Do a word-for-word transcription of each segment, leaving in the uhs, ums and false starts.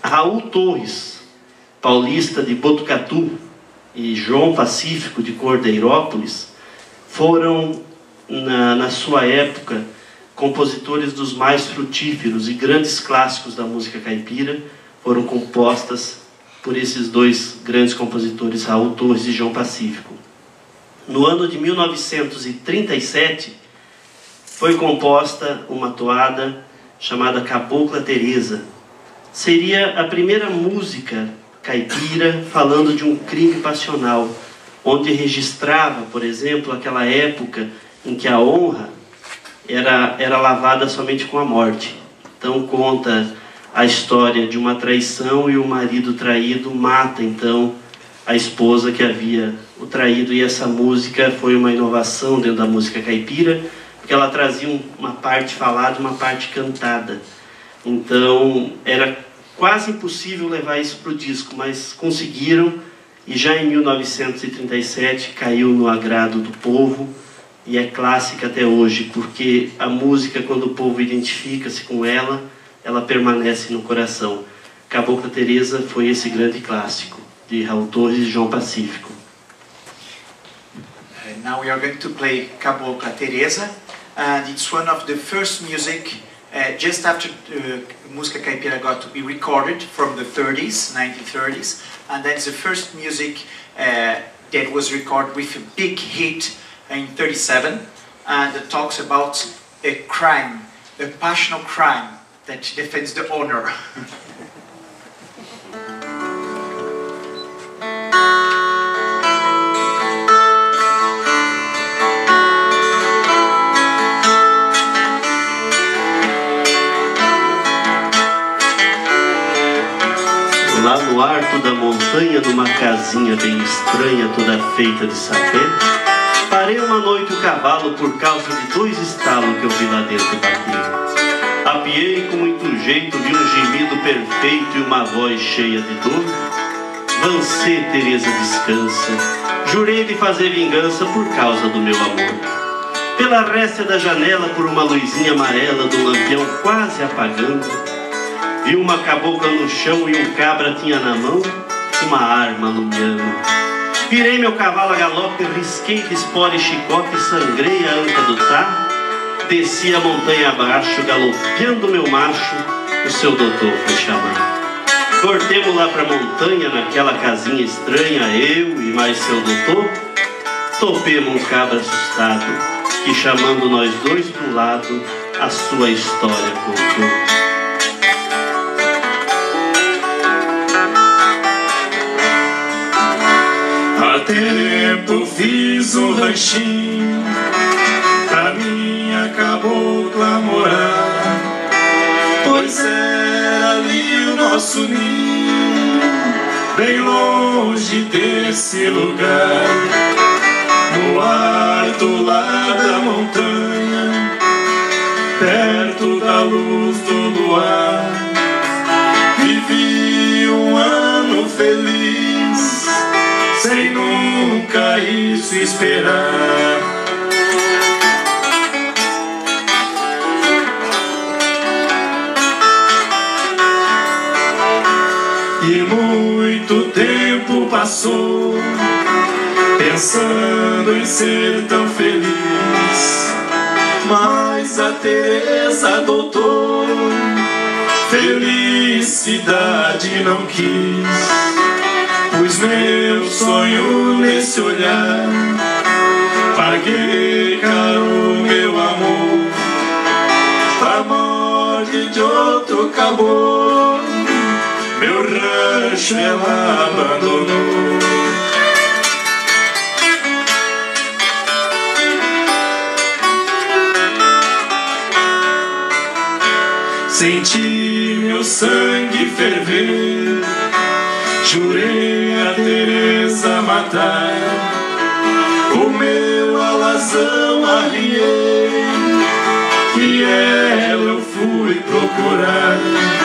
Raul Torres, paulista de Botucatu, e João Pacífico, de Cordeirópolis, foram, na, na sua época, compositores dos mais frutíferos, e grandes clássicos da música caipira foram compostas por esses dois grandes compositores, Raul Torres e João Pacífico. No ano de mil novecentos e trinta e sete, foi composta uma toada chamada Cabocla Teresa. Seria a primeira música caipira falando de um crime passional, onde registrava, por exemplo, aquela época em que a honra era, era lavada somente com a morte. Então conta a história de uma traição, e o marido traído mata então a esposa que havia o traído, e essa música foi uma inovação dentro da música caipira, porque ela trazia uma parte falada e uma parte cantada. Então era quase impossível levar isso para o disco, mas conseguiram, e já em mil novecentos e trinta e sete caiu no agrado do povo, e é clássica até hoje, porque a música, quando o povo identifica-se com ela, ela permanece no coração. Cabocla Teresa foi esse grande clássico, de Raul Torres e João Pacífico. Uh, now we are going to play Cabocla Teresa, and it's one of the first music Uh, just after uh, Música Caipira got to be recorded from the thirties, nineteen thirties, and that's the first music uh, that was recorded with a big hit in thirty-seven, and it talks about a crime, a passional crime that defends the honor. Lá no alto da montanha, numa casinha bem estranha, toda feita de sapé, parei uma noite o cavalo por causa de dois estalos que eu vi lá dentro bater. Apiei com muito jeito, vi um gemido perfeito e uma voz cheia de dor. Vancê, Teresa, descansa, jurei de fazer vingança por causa do meu amor. Pela réstia da janela, por uma luzinha amarela do lampião quase apagando, vi uma cabocla no chão e um cabra tinha na mão uma arma alumiando. Virei meu cavalo a galope, risquei de espora e chicote, sangrei a anca do tá, desci a montanha abaixo, galopeando meu macho, o seu doutor foi chamar. Cortemos lá pra montanha, naquela casinha estranha, eu e mais seu doutor, topemos um cabra assustado, que chamando nós dois pro lado, a sua história contou. Há tempo fiz um ranchinho pra minha cabocla morar, pois era ali o nosso ninho, bem longe desse lugar, no alto lá da montanha, perto da luz do luar. Vivi um ano feliz, sem nunca isso esperar. E muito tempo passou, pensando em ser tão feliz, mas a Teresa adotou, felicidade não quis. Pus meu sonho nesse olhar, paguei caro meu amor, pra morte de outro caboclo, meu rancho ela abandonou. Senti meu sangue ferver, jurei a Teresa matar, o meu alazão arriei, e ela eu fui procurar.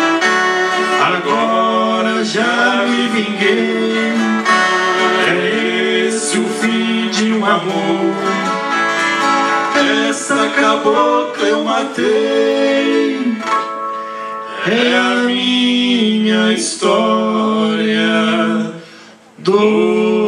Agora já me vinguei, é esse o fim de um amor. Essa cabocla eu matei, é a minha história do